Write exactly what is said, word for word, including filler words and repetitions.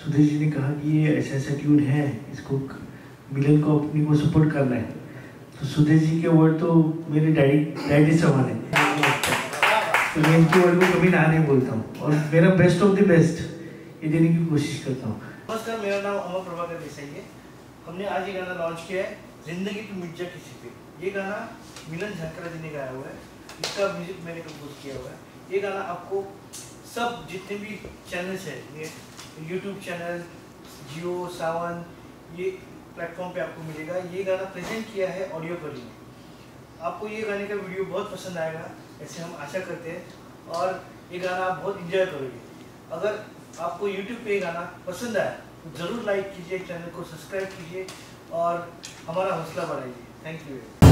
सुधीर जी ने कहा कि ये ऐसा ऐसा ट्यून है, इसको मिलन को अपनी को सपोर्ट करना है। तो सुधीर जी के वर्ड तो मेरे डैडी डैडी समान है, तो मैं इनकी वर्ड को कभी ना नहीं बोलता हूँ और मेरा बेस्ट ऑफ द बेस्ट ये देने की कोशिश करता हूँ। नमस्कार, मेरा नाम अमर प्रभाकर देसाई है। हमने आज ये गाना लॉन्च किया है, जिंदगी की मिट जा किसी पे। ये गाना मिलन झंकरा जी ने गाया हुआ है, इसका म्यूजिक मैंने कंपोज किया हुआ है। ये गाना आपको सब जितने भी चैनल्स है, ये यूट्यूब चैनल, जियो सावन, ये प्लेटफॉर्म पे आपको मिलेगा। ये गाना प्रेजेंट किया है ऑडियो पर ही। आपको ये गाने का वीडियो बहुत पसंद आएगा ऐसे हम आशा करते हैं और ये गाना आप बहुत इंजॉय करोगे। अगर आपको यूट्यूब पे ये गाना पसंद आया तो ज़रूर लाइक कीजिए, चैनल को सब्सक्राइब कीजिए और हमारा हौसला बढ़ाइए। Thank you.